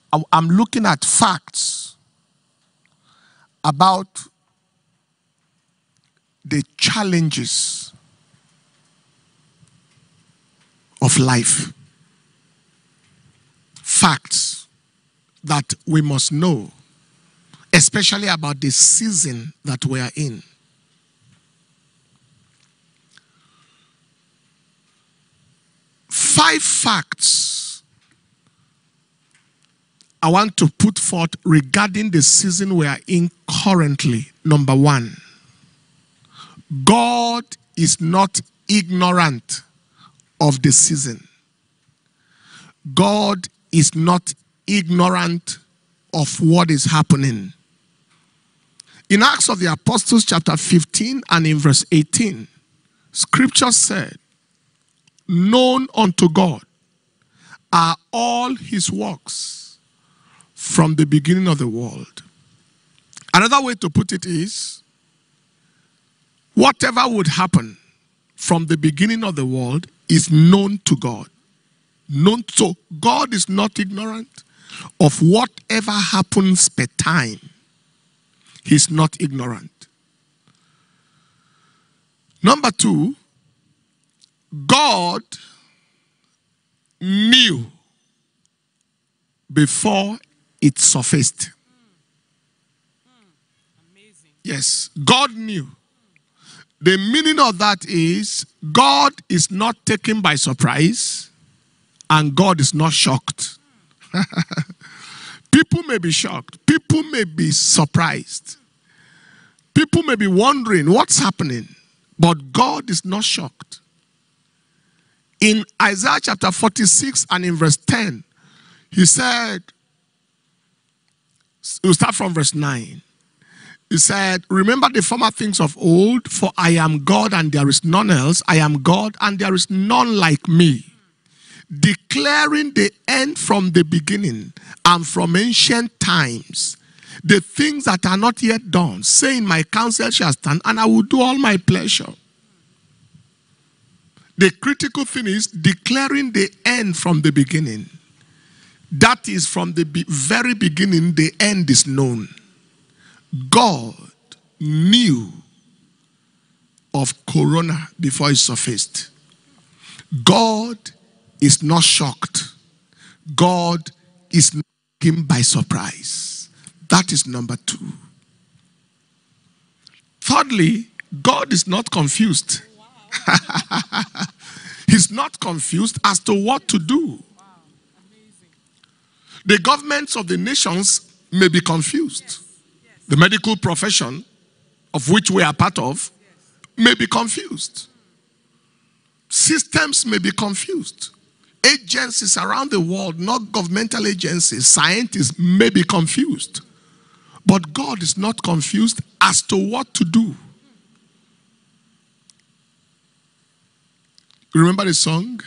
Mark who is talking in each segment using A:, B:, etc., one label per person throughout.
A: I'm looking at facts about the challenges of life. Facts that we must know, especially about the season that we are in. Five facts I want to put forth regarding the season we are in currently. Number one, God is not ignorant of the season. God is not ignorant of what is happening. In Acts of the Apostles chapter 15 and in verse 18, scripture said, known unto God are all his works from the beginning of the world. Another way to put it is, whatever would happen from the beginning of the world is known to God. So God is not ignorant of whatever happens per time. He's not ignorant. Number two, God knew before it surfaced.
B: Amazing.
A: Yes, God knew. The meaning of that is God is not taken by surprise and God is not shocked. People may be shocked. People may be surprised. People may be wondering what's happening, but God is not shocked. In Isaiah chapter 46 and in verse 10, he said, we'll start from verse 9. He said, remember the former things of old, for I am God and there is none else. I am God and there is none like me. Declaring the end from the beginning and from ancient times, the things that are not yet done, saying my counsel shall stand and I will do all my pleasure. The critical thing is declaring the end from the beginning. That is, from the very beginning, the end is known. God knew of Corona before it surfaced. God is not shocked. God is not taken by surprise. That is number two. Thirdly, God is not confused. Wow. He's not confused as to what to do.
B: Wow. Amazing.
A: The governments of the nations may be confused.
B: Yes. Yes.
A: The medical profession, of which we are part of, may be confused. Systems may be confused. Agencies around the world, not governmental agencies, scientists may be confused. But God is not confused as to what to do. Remember the song?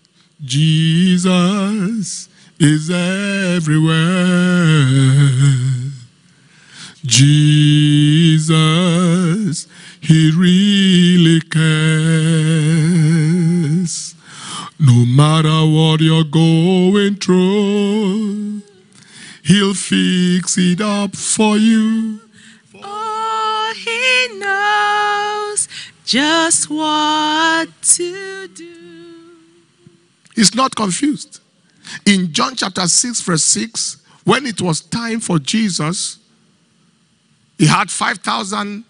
A: Jesus is everywhere. Jesus, he really cares. No matter what you're going through, he'll fix it up for you.
B: Oh, he knows just what to do.
A: He's not confused. In John chapter 6 verse 6, when it was time for Jesus, he had 5,000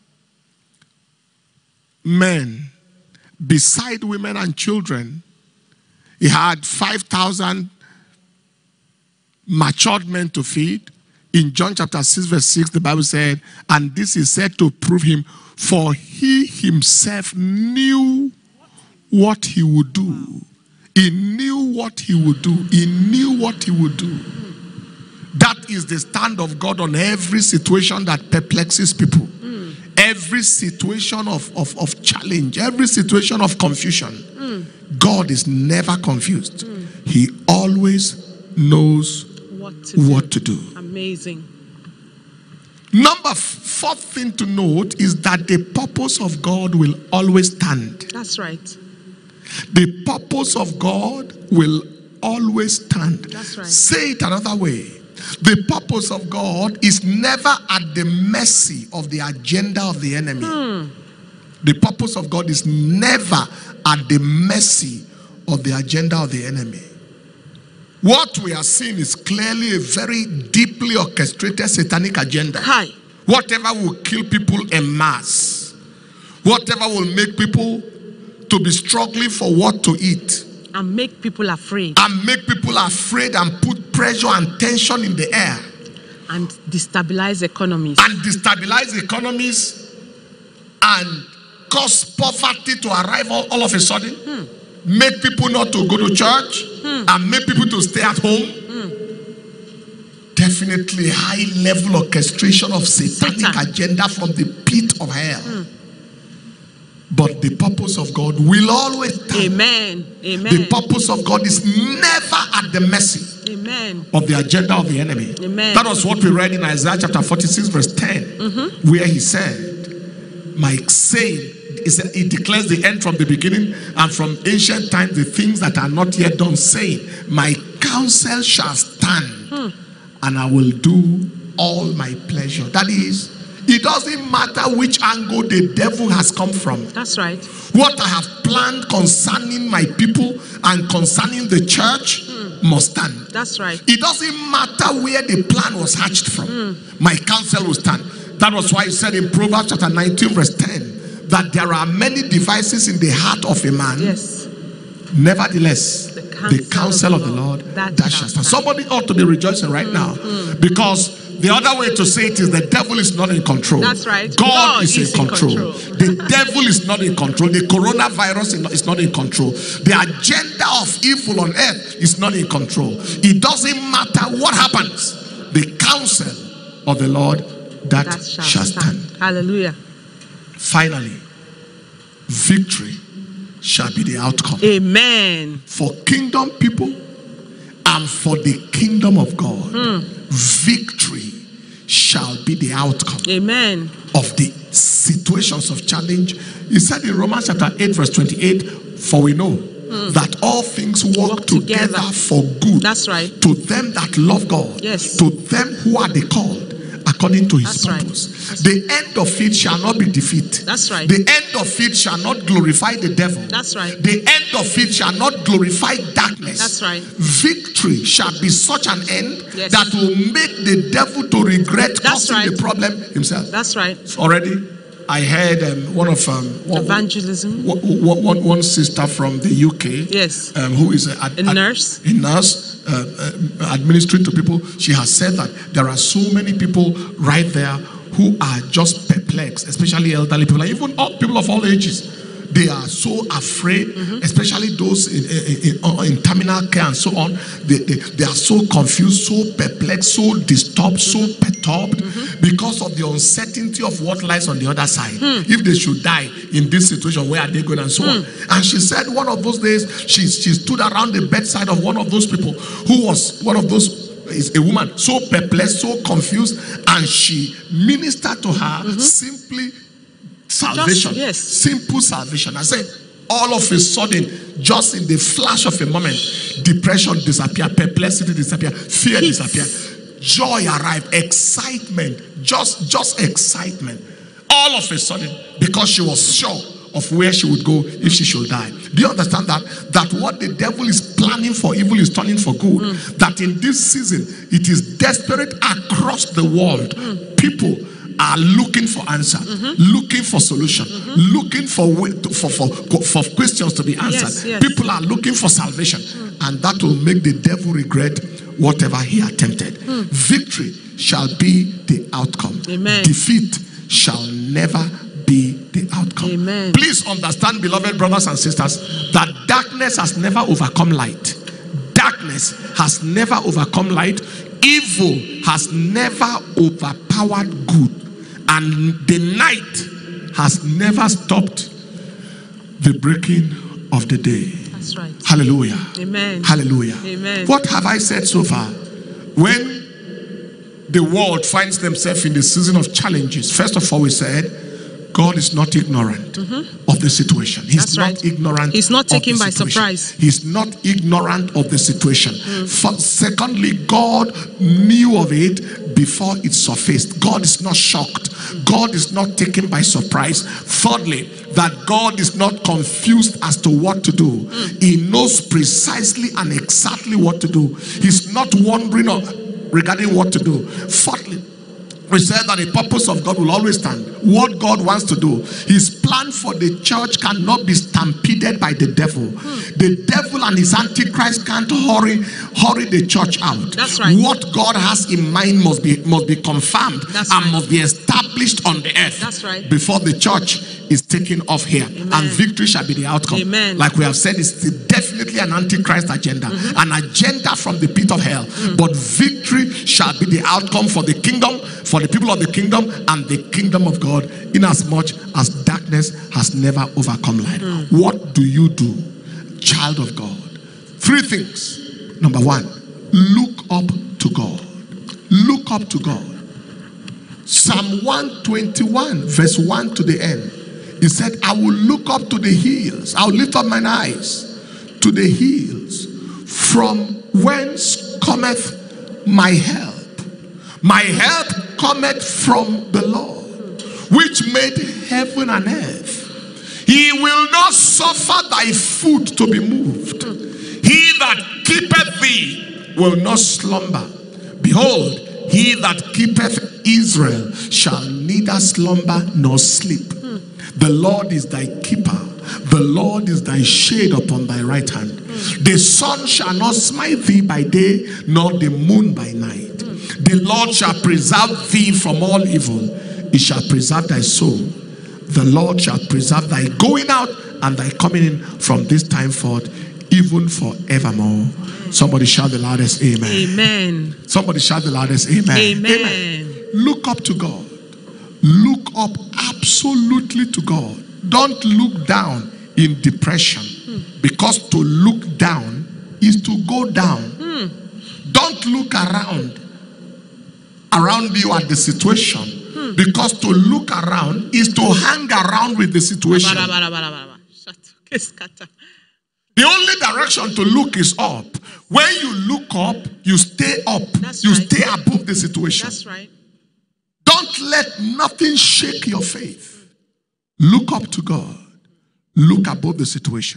A: men beside women and children. He had 5,000 matured men to feed. In John chapter 6 verse 6, the Bible said, and this is said to prove him, for he himself knew what he would do. He knew what he would do. He knew what he would do. That is the stand of God on every situation that perplexes people. Every situation of challenge, every situation of confusion. God is never confused. He always knows what to do.
B: Amazing.
A: Fourth thing to note is that the purpose of God will always stand.
B: That's right.
A: The purpose of God will always stand.
B: That's right.
A: Say it another way. The purpose of God is never at the mercy of the agenda of the enemy. The purpose of God is never at the mercy of the agenda of the enemy. What we are seeing is clearly a very deeply orchestrated satanic agenda.
B: Hi.
A: Whatever will kill people en masse, whatever will make people to be struggling for what to eat,
B: And make people afraid.
A: and make people afraid and put pressure and tension in the air,
B: And destabilize economies.
A: and destabilize economies, and cause poverty to arrive all of a sudden, make people not to go to church, and make people to stay at home. Definitely high level orchestration of satanic agenda from the pit of hell. But the purpose of God will always stand.
B: Amen. Amen.
A: The purpose of God is never at the mercy
B: Amen.
A: of the agenda of the enemy.
B: Amen.
A: That was what we read in Isaiah chapter 46 verse 10, where he said, my saying, he declares the end from the beginning, and from ancient times the things that are not yet done, saying, my counsel shall stand, and I will do all my pleasure. That is, it doesn't matter which angle the devil has come from.
B: That's right.
A: What I have planned concerning my people and concerning the church must stand.
B: That's right.
A: It doesn't matter where the plan was hatched from. My counsel will stand. That was why he said in Proverbs chapter 19 verse 10 that there are many devices in the heart of a man.
B: Yes.
A: Nevertheless, the counsel of the Lord that shall stand. Somebody ought to be rejoicing right now, because the other way to say it is the devil is not in control.
B: That's right.
A: God is in control. The devil is not in control. The coronavirus is not in control. The agenda of evil on earth is not in control. It doesn't matter what happens. The counsel of the Lord that shall stand.
B: Hallelujah.
A: Finally, victory shall be the outcome.
B: Amen.
A: For kingdom people and for the kingdom of God, victory shall be the outcome.
B: Amen.
A: Of the situations of challenge. He said in Romans chapter 8 verse 28, for we know that all things work together for good.
B: That's right.
A: To them that love God.
B: Yes.
A: To them who are the called according to his
B: That's
A: purpose.
B: right. That's
A: the end of it shall not be defeat.
B: That's right.
A: The end of it shall not glorify the devil.
B: That's right.
A: The end of it shall not glorify darkness.
B: That's right.
A: Victory shall be such an end
B: Yes.
A: that will make the devil to regret
B: That's
A: causing
B: right.
A: the problem himself.
B: That's right.
A: Already, I heard
B: Evangelism.
A: one sister from the UK,
B: Yes.
A: who is
B: A nurse.
A: a nurse administering to people. She has said that there are so many people right there who are just perplexed, especially elderly people, and even people of all ages. They are so afraid, especially those in terminal care and so on. They are so confused, so perplexed, so disturbed, so perturbed because of the uncertainty of what lies on the other side. If they should die in this situation, where are they going and so on? And she said one of those days, she stood around the bedside of one of those people who was one of those, is a woman, so perplexed, so confused, and she ministered to her simply salvation.
B: Yes.
A: Simple salvation. I said, all of a sudden, just in the flash of a moment, depression disappeared, perplexity disappeared, fear disappeared, joy arrived, excitement, just excitement. All of a sudden, because she was sure of where she would go if she should die. Do you understand that what the devil is planning for evil is turning for good? That in this season, it is desperate across the world. People are looking for answer, looking for solution, looking for questions to be answered.
B: Yes, yes.
A: People are looking for salvation, and that will make the devil regret whatever he attempted. Victory shall be the outcome.
B: Amen.
A: Defeat shall never be the outcome.
B: Amen.
A: Please understand, beloved brothers and sisters, that darkness has never overcome light. Darkness has never overcome light. Evil has never overpowered good. And the night has never stopped the breaking of the day.
B: That's right.
A: Hallelujah.
B: Amen.
A: Hallelujah.
B: Amen.
A: What have I said so far? When the world finds themselves in the season of challenges, first of all we said, God is not ignorant of the situation. He's
B: That's
A: not
B: right.
A: ignorant.
B: He's not
A: of the
B: taken by
A: situation.
B: surprise.
A: He's not ignorant of the situation. Secondly, God knew of it before it surfaced. God is not shocked. God is not taken by surprise. Thirdly, that God is not confused as to what to do. He knows precisely and exactly what to do. He's not wondering regarding what to do. Fourthly, we said that the purpose of God will always stand. What God wants to do, his plan for the church cannot be stampeded by the devil. The devil and his antichrist can't hurry the church out.
B: That's right.
A: What God has in mind must be confirmed.
B: That's
A: and
B: right.
A: must be established on the earth.
B: That's right.
A: Before the church is taken off here.
B: Amen.
A: And victory shall be the outcome.
B: Amen.
A: Like we have said, it's definitely an antichrist agenda. An agenda from the pit of hell. But victory shall be the outcome for the kingdom, for the people of the kingdom, and the kingdom of God, inasmuch as darkness has never overcome light. What do you do, child of God? 3 things. Number 1, look up to God. Look up to God. Psalm 121 verse 1 to the end. He said, I will look up to the hills. I will lift up mine eyes to the hills, from whence cometh my help. My help cometh from the Lord, which made heaven and earth. He will not suffer thy foot to be moved. He that keepeth thee will not slumber. Behold, he that keepeth Israel shall neither slumber nor sleep. The Lord is thy keeper. The Lord is thy shade upon thy right hand. The sun shall not smite thee by day, nor the moon by night. The Lord shall preserve thee from all evil. He shall preserve thy soul. The Lord shall preserve thy going out and thy coming in from this time forth, even forevermore. Somebody shout the loudest amen.
B: Amen.
A: Somebody shout the loudest amen.
B: Amen.
A: Look up to God. Look up absolutely to God. Don't look down in depression, because to look down is to go down. Don't look around you at the situation, because to look around is to hang around with the situation. The only direction to look is up. When you look up, you stay up.
B: That's
A: you
B: right.
A: stay above the situation.
B: That's right.
A: Don't let nothing shake your faith. Look up to God. Look above the situation.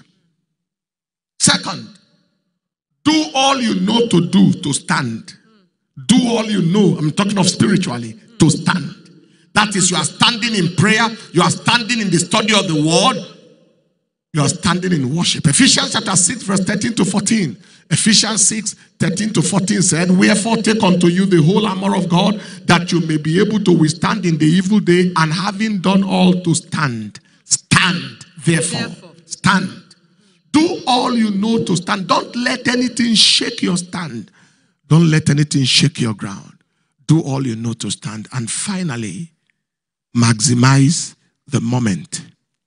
A: Second, do all you know to do to stand. Do all you know, I'm talking of spiritually, to stand. That is, you are standing in prayer. You are standing in the study of the word. You are standing in worship. Ephesians chapter 6 verse 13 to 14. Ephesians 6, 13 to 14 said, wherefore take unto you the whole armor of God, that you may be able to withstand in the evil day, and having done all to stand. Stand, therefore. Stand. Do all you know to stand. Don't let anything shake your stand. Don't let anything shake your ground. Do all you know to stand. And finally, maximize the moment.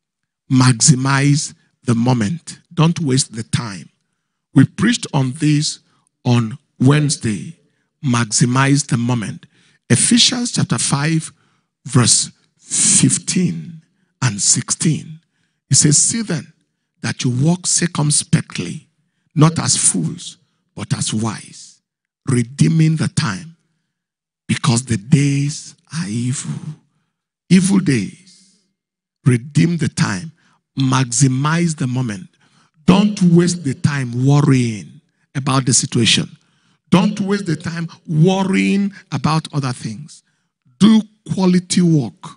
A: Maximize the moment. Don't waste the time. We preached on this on Wednesday. Maximize the moment. Ephesians chapter 5 verse 15 and 16. It says, see then that you walk circumspectly, not as fools, but as wise, redeeming the time, because the days are evil. Evil days. Redeem the time. Maximize the moment. Don't waste the time worrying about the situation. Don't waste the time worrying about other things. Do quality work.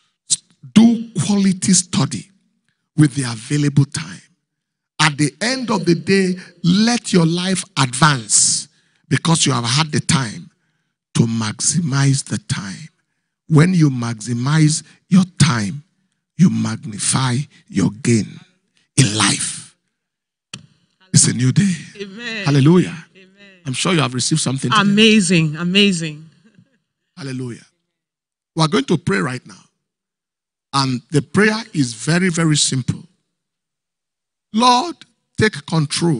A: Do quality study with the available time. At the end of the day, let your life advance, because you have had the time to maximize the time. When you maximize your time, you magnify your gain in life. It's a new day.
B: Amen.
A: Hallelujah.
B: Amen.
A: I'm sure you have received something today.
B: Amazing. Amazing.
A: Hallelujah. We are going to pray right now. And the prayer is very, very simple. Lord, take control.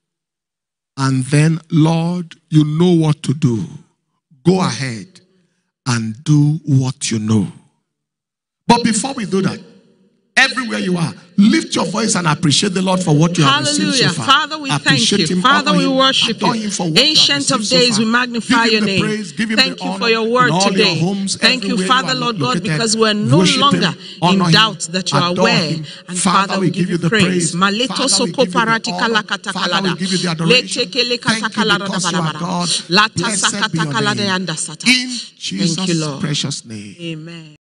A: And then, Lord, you know what to do. Go ahead and do what you know. But But before we do that, everywhere you are, lift your voice and appreciate the Lord for what you have received so
B: Hallelujah.
A: far.
B: Father, we thank
A: Appreciate
B: you.
A: Him,
B: Father,
A: honor
B: we
A: him,
B: worship
A: adore
B: you.
A: him for what you have
B: Ancient of
A: received so
B: days,
A: far.
B: we magnify
A: Give
B: your
A: him the
B: name.
A: praise, give him
B: Thank
A: the
B: you
A: honor
B: for your
A: in
B: word
A: all
B: today.
A: your homes,
B: Thank you,
A: everywhere
B: Father,
A: are
B: Lord God,
A: located.
B: because we're no
A: Worship
B: longer
A: him, honor
B: in
A: him,
B: doubt that you are
A: adore
B: aware.
A: him.
B: And
A: Father, we give you the praise.
B: Maleto
A: Father, we
B: soko
A: give you the
B: parati
A: honor.
B: kalakata
A: Father, we
B: kalada.
A: give you the adoration.
B: Letekele
A: Thank you
B: katakalada
A: because you are
B: barabara.
A: God.
B: Lata
A: Blessed be
B: sakata
A: your
B: kalada
A: name.
B: yanda sata.
A: In
B: Thank you,
A: Jesus'
B: Lord.
A: precious name.
B: Amen.